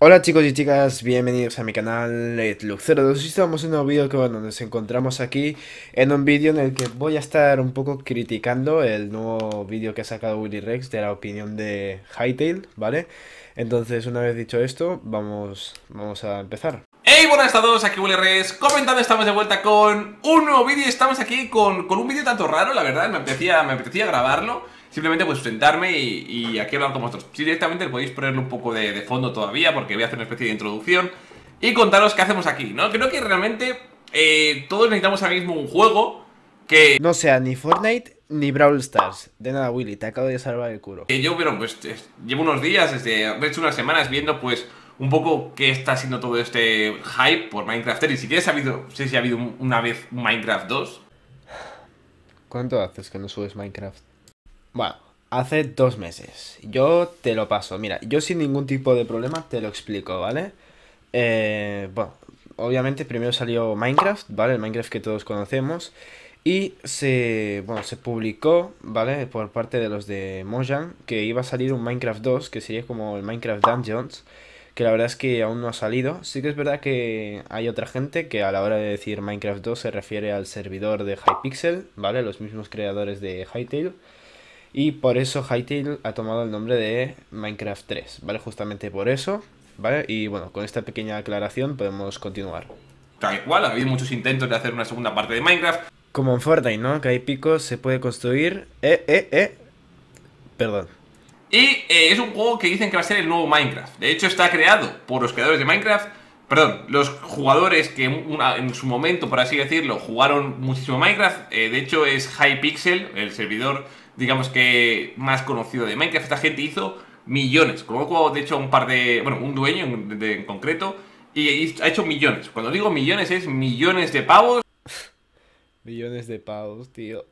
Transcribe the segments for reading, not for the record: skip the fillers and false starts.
Hola chicos y chicas, bienvenidos a mi canal Luke02 y estamos en un nuevo vídeo que bueno, nos encontramos aquí en un vídeo en el que voy a estar un poco criticando el nuevo vídeo que ha sacado Willy Rex de la opinión de Hytale, ¿vale? Entonces una vez dicho esto, vamos a empezar. Hey, buenas a todos, aquí Willy Rex, comentando, estamos de vuelta con un nuevo vídeo. Estamos aquí con un vídeo tanto raro, la verdad, me apetecía grabarlo. Simplemente pues sentarme y aquí hablar con vosotros. Si directamente podéis ponerle un poco de fondo todavía, porque voy a hacer una especie de introducción y contaros qué hacemos aquí, ¿no? Creo que realmente todos necesitamos ahora mismo un juego que... No sea ni Fortnite ni Brawl Stars. De nada, Willy, te acabo de salvar el culo. Yo, bueno, pues llevo unos días, de hecho unas semanas viendo pues un poco qué está siendo todo este hype por Minecraft 3. Y si quieres, no sé si ha habido una vez un Minecraft 2. ¿Cuánto haces que no subes Minecraft? Bueno, hace 2 meses. Yo te lo paso. Mira, yo sin ningún tipo de problema te lo explico, ¿vale? Bueno, obviamente primero salió Minecraft, ¿vale? El Minecraft que todos conocemos. Y se publicó, ¿vale? Por parte de los de Mojang, que iba a salir un Minecraft 2, que sería como el Minecraft Dungeons, que la verdad es que aún no ha salido. Sí que es verdad que hay otra gente que a la hora de decir Minecraft 2 se refiere al servidor de Hypixel, ¿vale? Los mismos creadores de Hytale. Y por eso Hytale ha tomado el nombre de Minecraft 3, ¿vale? Justamente por eso, ¿vale? Y bueno, con esta pequeña aclaración podemos continuar. Tal cual, ha habido muchos intentos de hacer una segunda parte de Minecraft. Como en Fortnite, ¿no? Que hay picos, se puede construir... Perdón. Y es un juego que dicen que va a ser el nuevo Minecraft. De hecho está creado por los creadores de Minecraft. Perdón, los jugadores que en su momento, por así decirlo, jugaron muchísimo Minecraft. De hecho es Hypixel, el servidor, digamos que más conocido de Minecraft. Esta gente hizo millones. Conozco de hecho un dueño en concreto. Y ha hecho millones. Cuando digo millones es millones de pavos. Millones de pavos, tío.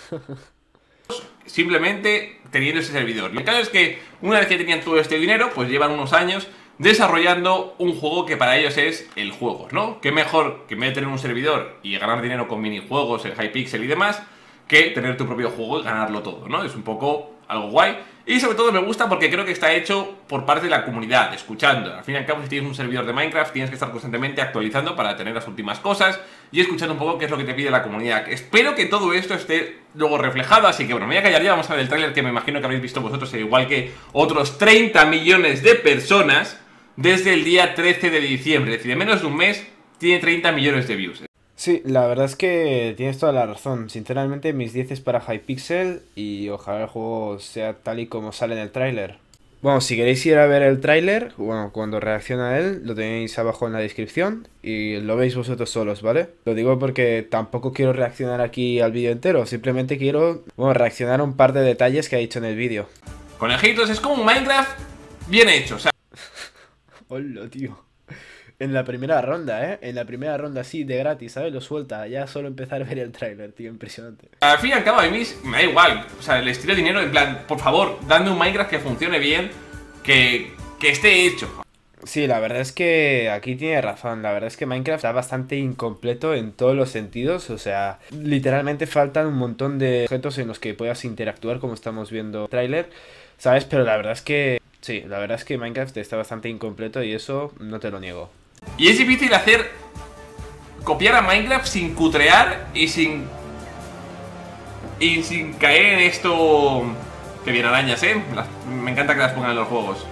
Simplemente teniendo ese servidor. Y el caso es que una vez que tenían todo este dinero, pues llevan unos años desarrollando un juego que para ellos es el juego, ¿no? Qué mejor que en vez de tener un servidor y ganar dinero con minijuegos, el Hypixel y demás, que tener tu propio juego y ganarlo todo, ¿no? Es un poco algo guay. Y sobre todo me gusta porque creo que está hecho por parte de la comunidad, escuchando. Al fin y al cabo, si tienes un servidor de Minecraft, tienes que estar constantemente actualizando para tener las últimas cosas y escuchando un poco qué es lo que te pide la comunidad. Espero que todo esto esté luego reflejado, así que bueno, me voy a callar ya, vamos a ver el tráiler que me imagino que habréis visto vosotros, igual que otros 30 millones de personas desde el día 13 de diciembre. Es decir, en menos de un mes tiene 30 millones de views. Sí, la verdad es que tienes toda la razón. Sinceramente, mis 10 es para Hypixel y ojalá el juego sea tal y como sale en el tráiler. Bueno, si queréis ir a ver el tráiler, bueno, cuando reacciona a él, lo tenéis abajo en la descripción y lo veis vosotros solos, ¿vale? Lo digo porque tampoco quiero reaccionar aquí al vídeo entero, simplemente quiero, bueno, reaccionar a un par de detalles que ha dicho en el vídeo. Conejitos, es como un Minecraft bien hecho, o sea... Hola, tío. En la primera ronda, ¿eh? En la primera ronda, sí, de gratis, ¿sabes? Lo suelta, ya solo empezar a ver el tráiler, tío, impresionante. Al fin y al cabo, a mí me da igual. O sea, les tiro dinero, en plan, por favor, dadme un Minecraft que funcione bien, que esté hecho. Sí, la verdad es que aquí tiene razón. La verdad es que Minecraft está bastante incompleto en todos los sentidos. O sea, literalmente faltan un montón de objetos en los que puedas interactuar, como estamos viendo en el tráiler, ¿sabes? Pero la verdad es que... sí, la verdad es que Minecraft está bastante incompleto y eso no te lo niego. Y es difícil copiar a Minecraft sin cutrear y sin caer en esto. Que bien arañas, me encanta que las pongan en los juegos.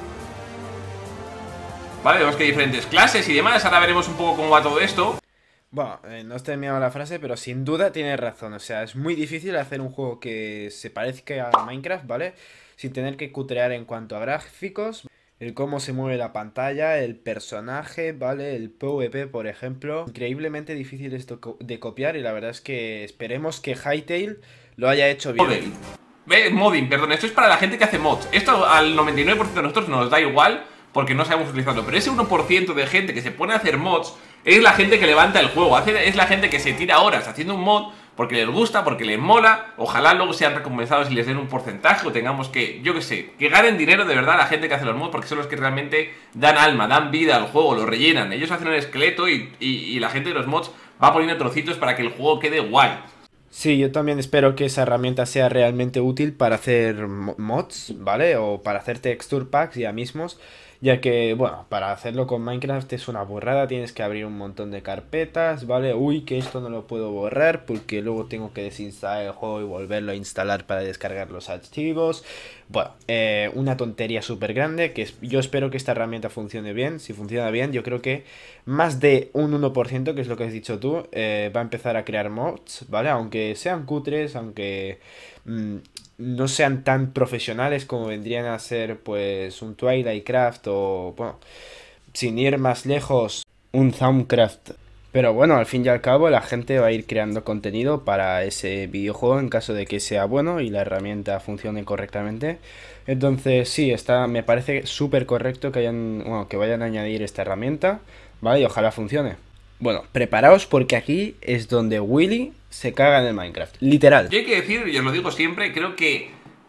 Vale, vemos que hay diferentes clases y demás. Ahora veremos un poco cómo va todo esto. Bueno, no he terminado la frase, pero sin duda tienes razón. O sea, es muy difícil hacer un juego que se parezca a Minecraft, ¿vale? Sin tener que cutrear en cuanto a gráficos, el cómo se mueve la pantalla, el personaje, ¿vale? El PvP, por ejemplo. Increíblemente difícil esto de copiar y la verdad es que esperemos que Hytale lo haya hecho bien. Modding, perdón, esto es para la gente que hace mods. Esto al 99% de nosotros nos da igual porque no sabemos utilizarlo. Pero ese 1% de gente que se pone a hacer mods es la gente que levanta el juego. Es la gente que se tira horas haciendo un mod porque les gusta, porque les mola. Ojalá luego sean recompensados y les den un porcentaje o tengamos que, yo qué sé, que ganen dinero de verdad la gente que hace los mods, porque son los que realmente dan alma, dan vida al juego, lo rellenan. Ellos hacen el esqueleto y la gente de los mods va poniendo trocitos para que el juego quede guay. Sí, yo también espero que esa herramienta sea realmente útil para hacer mods, ¿vale? O para hacer texture packs ya mismos. ya que, bueno, para hacerlo con Minecraft es una burrada, tienes que abrir un montón de carpetas, ¿vale? Uy, que esto no lo puedo borrar porque luego tengo que desinstalar el juego y volverlo a instalar para descargar los archivos. Bueno, una tontería súper grande que yo espero que esta herramienta funcione bien. Si funciona bien, yo creo que más de un 1%, que es lo que has dicho tú, va a empezar a crear mods, ¿vale? Aunque sean cutres, aunque mm, no sean tan profesionales como vendrían a ser pues un Twilight Craft o, bueno, sin ir más lejos, un Thaumcraft. Pero bueno, al fin y al cabo la gente va a ir creando contenido para ese videojuego en caso de que sea bueno y la herramienta funcione correctamente. Entonces sí, me parece súper correcto que bueno, que vayan a añadir esta herramienta, ¿vale? Y ojalá funcione. Bueno, preparaos porque aquí es donde Willy se caga en el Minecraft. Literal. Yo hay que decir, y os lo digo siempre, creo que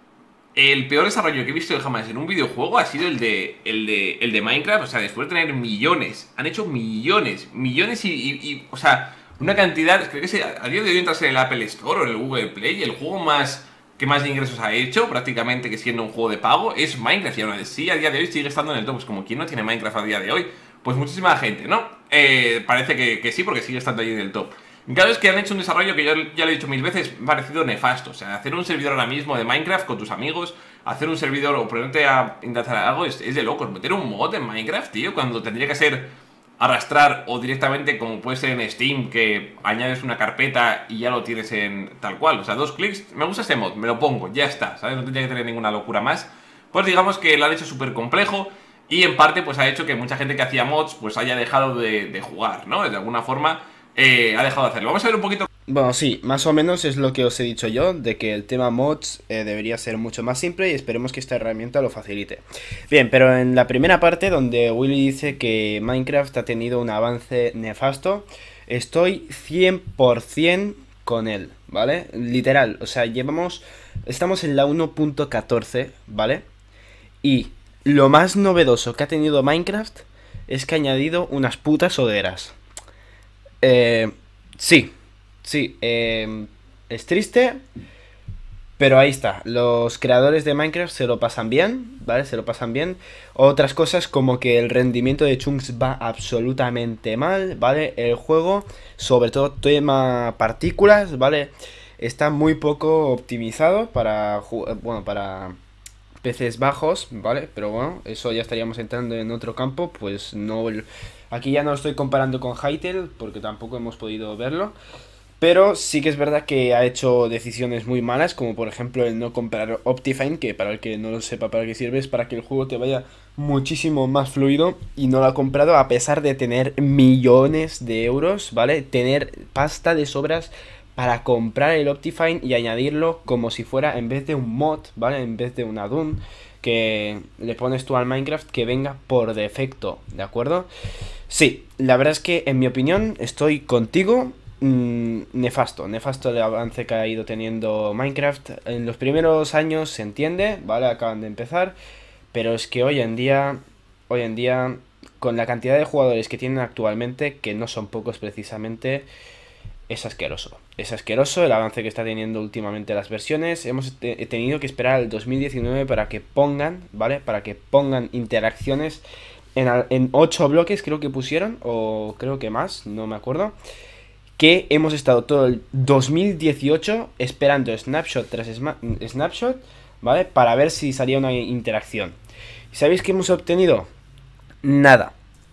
el peor desarrollo que he visto jamás en un videojuego ha sido el de Minecraft. O sea, después de tener millones, han hecho millones, millones o sea, una cantidad, creo que a día de hoy entras en el Apple Store o en el Google Play y el juego que más ingresos ha hecho, prácticamente que siendo un juego de pago, es Minecraft. Y aún así, a día de hoy sigue estando en el top. Pues como quien no tiene Minecraft a día de hoy, pues muchísima gente, ¿no? Parece que sí, porque sigue estando ahí en el top. Claro, es que han hecho un desarrollo que yo ya lo he dicho mil veces, parecido nefasto. O sea, hacer un servidor ahora mismo de Minecraft con tus amigos, hacer un servidor o ponerte a intentar algo es de locos. Meter un mod en Minecraft, tío, cuando tendría que ser arrastrar o directamente como puede ser en Steam, que añades una carpeta y ya lo tienes en tal cual. O sea, 2 clics, me gusta este mod, me lo pongo, ya está, ¿sabes? No tendría que tener ninguna locura más. Pues digamos que lo han hecho súper complejo y en parte pues ha hecho que mucha gente que hacía mods pues haya dejado de jugar, ¿no? De alguna forma ha dejado de hacerlo. Vamos a ver un poquito. Bueno, sí, más o menos es lo que os he dicho yo, de que el tema mods debería ser mucho más simple y esperemos que esta herramienta lo facilite. Bien, pero en la primera parte donde Willy dice que Minecraft ha tenido un avance nefasto, estoy 100% con él, ¿vale? Literal, o sea, estamos en la 1.14, ¿vale? Y lo más novedoso que ha tenido Minecraft es que ha añadido unas putas hogueras. Eh, sí, sí, es triste, pero ahí está. Los creadores de Minecraft se lo pasan bien, ¿vale? Se lo pasan bien. Otras cosas como que el rendimiento de Chunks va absolutamente mal, ¿vale? El juego, sobre todo tema partículas, ¿vale? Está muy poco optimizado para PCs bajos, ¿vale? Pero bueno, eso ya estaríamos entrando en otro campo, pues no. Aquí ya no lo estoy comparando con Hytale, porque tampoco hemos podido verlo. Pero sí que es verdad que ha hecho decisiones muy malas, como por ejemplo el no comprar Optifine, que para el que no lo sepa para qué sirve, es para que el juego te vaya muchísimo más fluido, y no lo ha comprado a pesar de tener millones de euros, ¿vale? Tener pasta de sobras para comprar el Optifine y añadirlo como si fuera, en vez de un mod, ¿vale? En vez de un add-on que le pones tú al Minecraft, que venga por defecto, ¿de acuerdo? Sí, la verdad es que en mi opinión estoy contigo. Nefasto el avance que ha ido teniendo Minecraft. En los primeros años se entiende, ¿vale? Acaban de empezar, pero es que hoy en día, con la cantidad de jugadores que tienen actualmente, que no son pocos precisamente, es asqueroso. Es asqueroso el avance que está teniendo últimamente las versiones. He tenido que esperar al 2019 para que pongan, ¿vale? Para que pongan interacciones en 8 bloques, creo que pusieron, o creo que más, no me acuerdo. Que hemos estado todo el 2018 esperando snapshot tras snapshot, ¿vale? Para ver si salía una interacción. ¿Y sabéis qué hemos obtenido? Nada.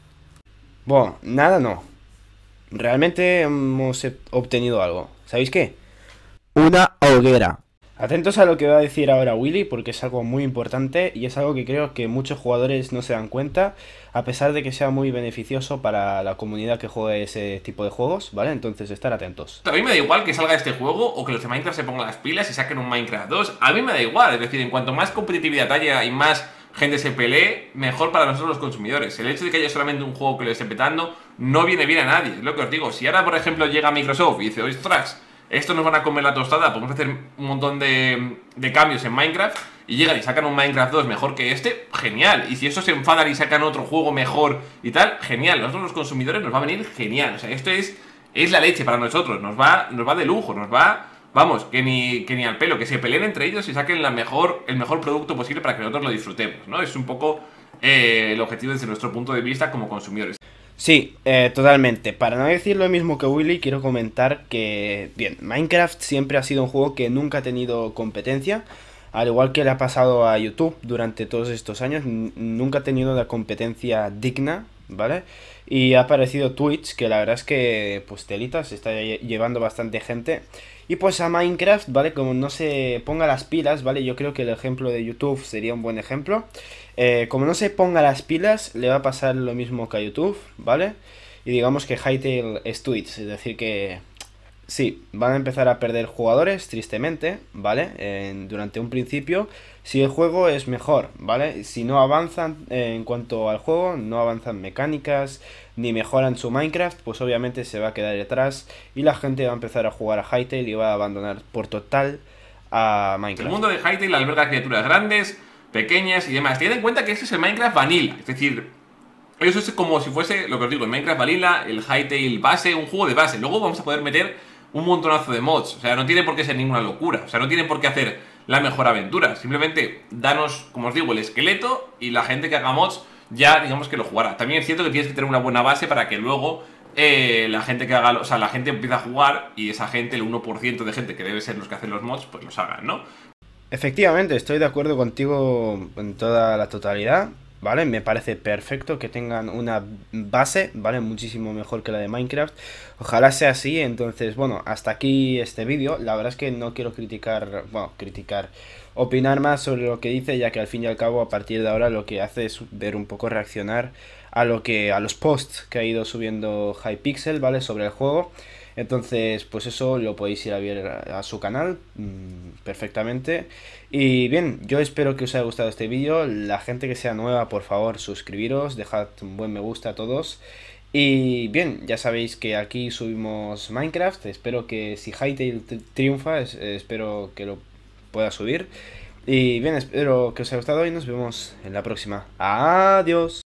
Bueno, nada no. Realmente hemos obtenido algo. ¿Sabéis qué? Una hoguera. Atentos a lo que va a decir ahora Willy, porque es algo muy importante y es algo que creo que muchos jugadores no se dan cuenta, a pesar de que sea muy beneficioso para la comunidad que juega ese tipo de juegos, ¿vale? Entonces, estar atentos. A mí me da igual que salga este juego o que los de Minecraft se pongan las pilas y saquen un Minecraft 2. A mí me da igual, es decir, en cuanto más competitividad haya y más gente se pelee, mejor para nosotros los consumidores. El hecho de que haya solamente un juego que lo esté petando no viene bien a nadie, es lo que os digo. Si ahora, por ejemplo, llega Microsoft y dice, ostras, estos nos van a comer la tostada, podemos hacer un montón de cambios en Minecraft, y llegan y sacan un Minecraft 2 mejor que este, genial. Y si eso se enfadan y sacan otro juego mejor y tal, genial. Nosotros los consumidores nos va a venir genial. O sea, esto es la leche para nosotros, nos va de lujo, vamos, que ni al pelo, que se peleen entre ellos y saquen el mejor producto posible para que nosotros lo disfrutemos, ¿no? Es un poco el objetivo desde nuestro punto de vista como consumidores. Sí, totalmente. Para no decir lo mismo que Willy, quiero comentar que, bien, Minecraft siempre ha sido un juego que nunca ha tenido competencia, al igual que le ha pasado a YouTube durante todos estos años, nunca ha tenido una competencia digna, ¿vale? Y ha aparecido Twitch, que la verdad es que, pues, telita, se está llevando bastante gente. Y pues a Minecraft, ¿vale? Como no se ponga las pilas, ¿vale? Yo creo que el ejemplo de YouTube sería un buen ejemplo. Como no se ponga las pilas, le va a pasar lo mismo que a YouTube, ¿vale? Y digamos que Hytale es Twitch, es decir que sí, van a empezar a perder jugadores, tristemente, ¿vale? Durante un principio, si el juego es mejor, ¿vale? Si no avanzan en cuanto al juego, no avanzan mecánicas, ni mejoran su Minecraft, pues obviamente se va a quedar detrás y la gente va a empezar a jugar a Hytale y va a abandonar por total a El Minecraft. mundo de Hytale alberga criaturas grandes, pequeñas y demás. Tened en cuenta que este es el Minecraft Vanilla, es decir, eso es como si fuese, lo que os digo, el Minecraft Vanilla, el Hytale base, un juego de base. Luego vamos a poder meter un montonazo de mods, o sea, no tiene por qué ser ninguna locura, o sea, no tienen por qué hacer la mejor aventura, simplemente danos, como os digo, el esqueleto y la gente que haga mods ya digamos que lo jugará. También es cierto que tienes que tener una buena base para que luego la gente que haga, o sea, la gente empieza a jugar y esa gente, el 1% de gente que debe ser los que hacen los mods, pues los hagan, ¿no? Efectivamente, estoy de acuerdo contigo en toda la totalidad, ¿vale? Me parece perfecto que tengan una base, ¿vale? Muchísimo mejor que la de Minecraft. Ojalá sea así, entonces, bueno, hasta aquí este vídeo. La verdad es que no quiero criticar, bueno, opinar más sobre lo que dice, ya que al fin y al cabo, a partir de ahora, lo que hace es ver un poco reaccionar a los posts que ha ido subiendo Hypixel, ¿vale? Sobre el juego. Entonces, pues eso lo podéis ir a ver a su canal perfectamente. Y bien, yo espero que os haya gustado este vídeo. La gente que sea nueva, por favor, suscribiros, dejad un buen me gusta a todos. Y bien, ya sabéis que aquí subimos Minecraft. Espero que si Hytale triunfa, espero que lo pueda subir. Y bien, espero que os haya gustado y nos vemos en la próxima. Adiós.